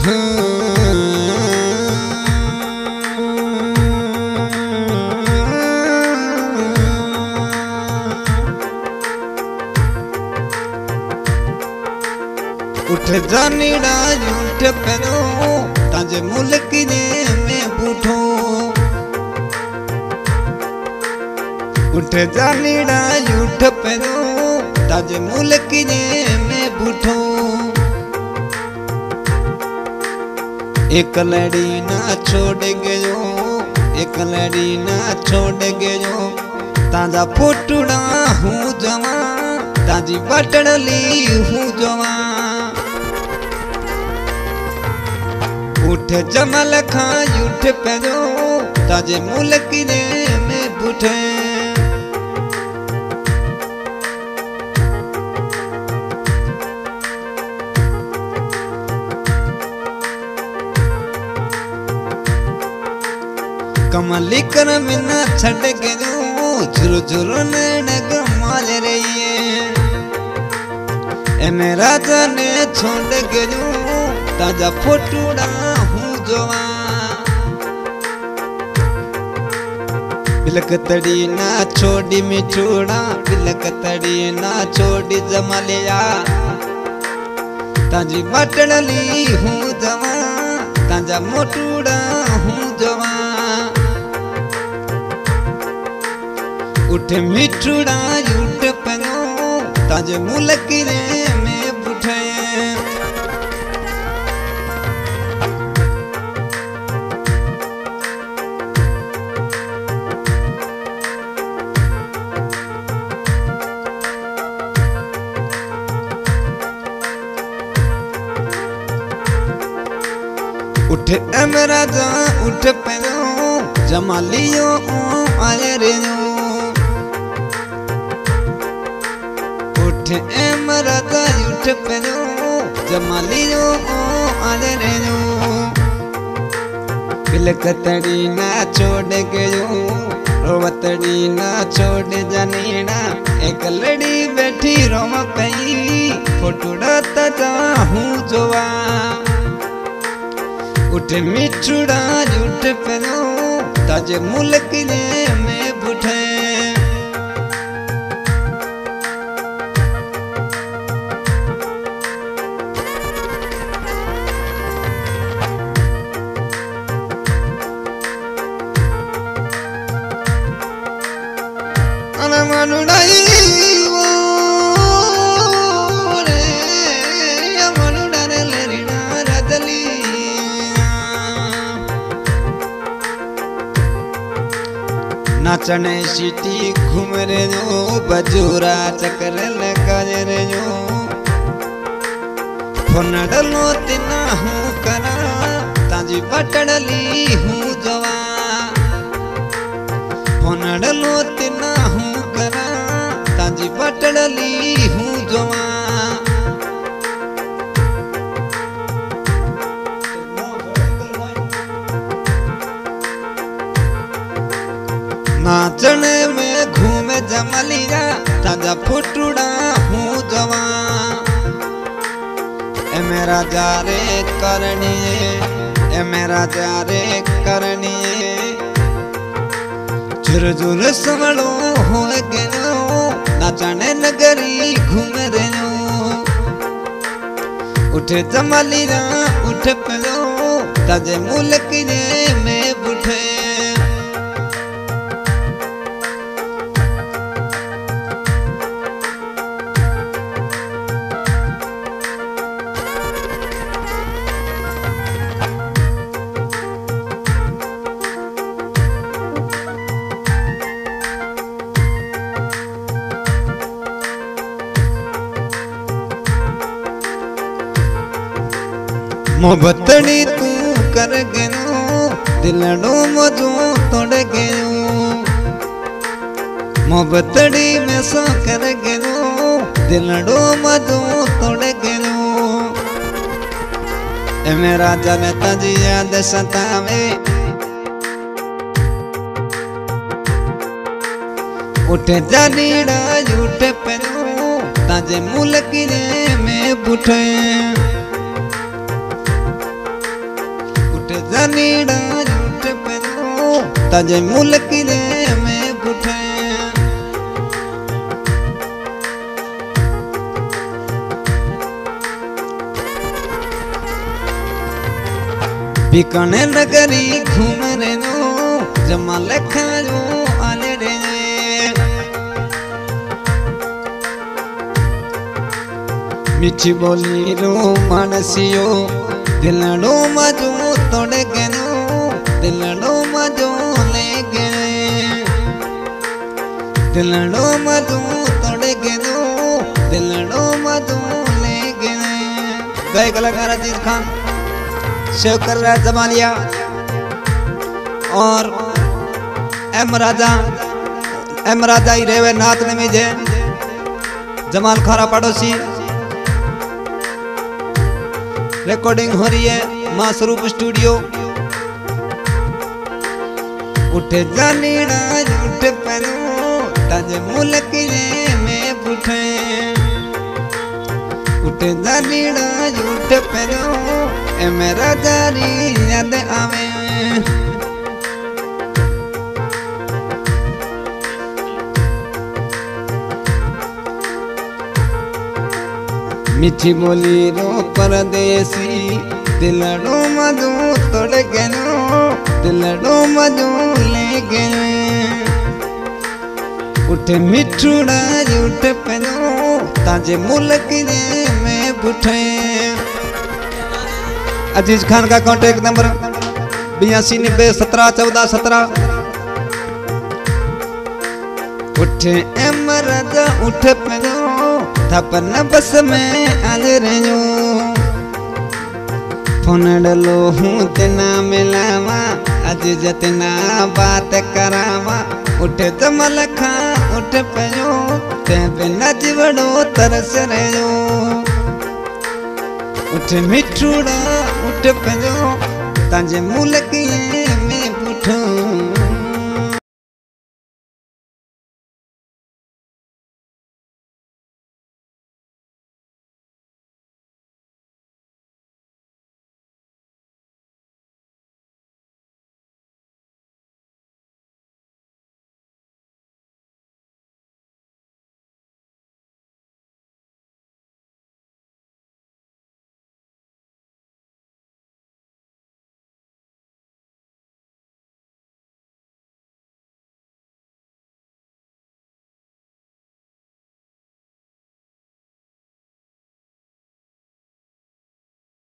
उठ जानीड़ा उठ पैरो ताजे मुल्क ने मैं बूठो। उठ जानीड़ा उठ पैरो ताजे मुल्क ने मैं बूठो। एक लड़ी ना छोड़ गयो, एक लड़ी ना छोड़ गयो। ताजा फोटुड़ा हूँ जवा, ताजी बटड़ली हूँ जवा। उठ जमल खां उठ पैरो ताजे मुल्क ने मैं बूठे। कमली कर मिना छड़ गयो, झुरु झुरु नैनक माल रही है। ए मेरा जाने छोड़ गयो ताजा फोटुड़ा हूँ जवा। बिलक तड़ी ना छोड़ी मिठूड़ा, बिलक तड़ी ना छोड़ी जमलिया। ताजी बटड़ली हूँ जवा, ताजा मोटूड़ा हूँ जवा। उठ मिठूड़ा उठ पैरो ताजे मुल्क ने मैं बूठे। उठ मेरा जा उठ पैरो जमालियो आए रे। उठ मेरा जा उठ पैरो जमालियो आए रे। बिलक तड़ी ना छोड़ गयो, रोवतड़ी ना छोड़ जनीड़ा। एक लड़ी बैठी रोम पई, फोटुड़ा ताजा हूँ जोवा। उठ मिठूड़ा उठ पैरो ताजे मुल्क ने मैं बूठे। मनुड़ाई वो रे मनुड़ा रे लेरिना रदली। नाचने सीटी घूम रे जो, बजूरा चक्कर लगा रे जो। फोन डलो तिना हूँ करा ताजी बटड़ली हूँ जवा। फोन डलो तिना हूँ करा ताजी बटड़ली हूँ जवा। नाचने में घूमे जमलिया ताजा फोटुड़ा हूँ जवा। ए मेरा जा रे करनिए, ए मेरा जा रे करनिए। झुर झुर संभलो हो गयो, नाचने नगरी घूम रहो। उठ जमालिया उठ पैरो ताजे मुल्क ने मैं बूठे। मोहब्बतड़ी तू कर गयो, दिलड़ो मजो तोड़ गयो। मोहब्बतड़ी में सो कर गयो, दिलड़ो मजो तोड़ गयो। ए मेरा जन तजी याद सतावे, उठ जानीड़ा उठ पैरो ताजे मुल्क ने मैं बूठे। जानीड़ा झूठ पनो ताजे मुल्क रे में पुठे बीकानेर नगरी घूम रे नो जमा लखा जो आले रे मीठी बोली रो मानसियो दिलड़ो मजो तोड़ गनो दिलड़ो मजो ले गए दिलड़ो मजो तोड़ गनो दिलड़ो मजो ले गए। गाय कलाकार अजीज खान शेव कर रहा है जमालिया और एम राजा ही रेवे नाथ ने मुझे जमाल खारा पड़ोसी रिकॉर्डिंग हो रही है मां स्वरूप स्टूडियो। उठे जानीड़ा झूठ पनो ताजे मुल्क रे में पुठे उठे जानीड़ा झूठ पनो ए मेरा जारी याद आवे मीठी बोली रो परदेसी दिलड़ो मधु तोड़ गनो दिलड़ो मधु ले गए। उठे मिठूड़ा झूठ पनो ताजे मुल्क रे में पुठे। अजीज खान का कॉन्टेक्ट नंबर 82 90 17 14 17। उठे एम राजा उठ पनो थपन बस में आल रहो फोन डलो हूँ तना मिलावा अज जतना बात करावा। उठ जमल खा उठ पयो ते बिना जीवड़ो तरस रहो उठ मिठूड़ा उठ पयो ताजे मुल्क